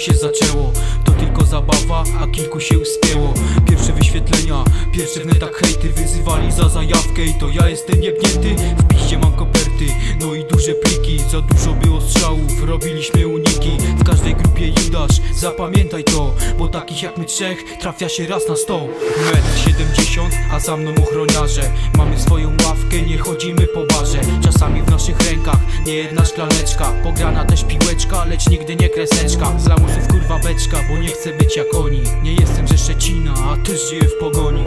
się zaczęło. To tylko zabawa, a kilku się uspięło. Pierwsze wyświetlenia, pierwsze w netach hejty. Wyzywali za zajawkę i to ja jestem jebnięty. W piździe mam koperty, no i duże pliki. Za dużo było strzałów, robiliśmy uniki. W każdej grupie Judasz, zapamiętaj to, bo takich jak my trzech trafia się raz na 100. 1,70 m, a za mną ochroniarze. Mamy swoją ławkę, nie chodzimy po barze. Czasami w naszych rękach nie jedna szklaneczka, pograna też piłeczka, lecz nigdy nie kreseczka. Z lamusów kurwa beczka, bo nie chcę być jak oni. Nie jestem ze Szczecina, a też żyję w Pogoni.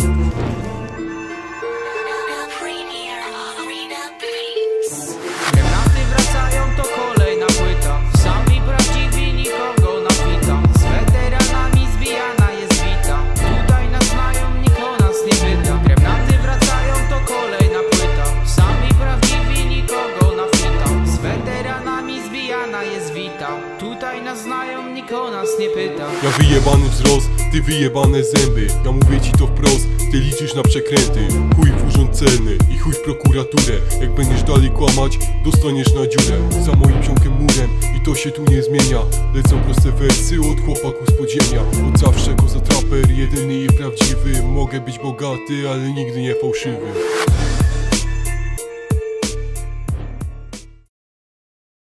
Granaty wracają, to kolejna płyta. Sami prawdziwi, nikogo na kwita. Z weteranami zbijana jest wita. Tutaj nas znają, nikt o nas nie pyta. Granaty wracają, to kolejna płyta. Sami prawdziwi, nikogo na kwita. Z weteranami zbijana jest wita. Tutaj nas znają, nikt o nas nie pyta. Ja wyjebany wzrost, ty wyjebane zęby. Ja mówię ci to wprost, ty liczysz na przekręty. Chuj w urząd celny i chuj w prokuraturę. Jak będziesz dalej kłamać, dostaniesz na dziurę. Za moim ziomkiem murem i to się tu nie zmienia. Lecą proste wersy od chłopaków z podziemia. Od zawsze koza traper, jedyny i prawdziwy. Mogę być bogaty, ale nigdy nie fałszywy.